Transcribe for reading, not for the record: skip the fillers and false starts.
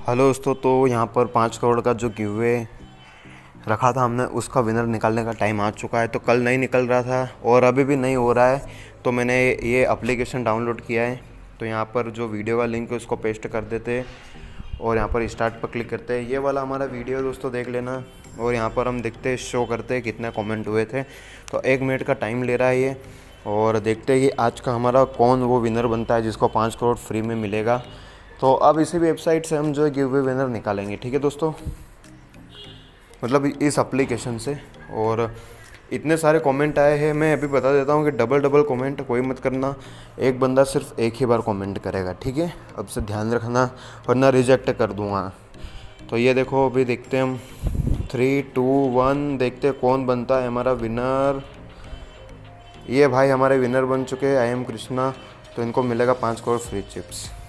Hello दोस्तों, तो यहाँ पर 5 करोड़ का जो गिवअवे रखा था हमने, उसका विनर निकालने का टाइम आ चुका है। तो कल नहीं निकल रहा था और अभी भी नहीं हो रहा है, तो मैंने ये एप्लीकेशन डाउनलोड किया है। तो यहाँ पर जो वीडियो का लिंक है उसको पेस्ट कर देते हैं और यहाँ पर स्टार्ट पर क्लिक करते हैं। ये वाला हमारा वीडियो दोस्तों देख लेना और यहाँ पर हम देखते हैं, शो करते हैं कितने कमेंट हुए थे। तो 1 मिनट का टाइम ले रहा है ये, और देखते हैं कि आज का हमारा कौन वो विनर बनता है जिसको 5 करोड़ फ्री में मिलेगा। तो अब इसी वेबसाइट से हम जो है गिव अवे विनर निकालेंगे, ठीक है दोस्तों, मतलब इस एप्लीकेशन से। और इतने सारे कमेंट आए हैं, मैं अभी बता देता हूँ कि डबल कमेंट कोई मत करना। एक बंदा सिर्फ एक ही बार कमेंट करेगा, ठीक है। अब से ध्यान रखना वरना रिजेक्ट कर दूँगा। तो ये देखो, अभी देखते हैं हम 3, 2, 1, देखते हैं कौन बनता है हमारा विनर। ये भाई हमारे विनर बन चुके हैं, आई एम कृष्णा। तो इनको मिलेगा 5 करोड़ फ्री चिप्स।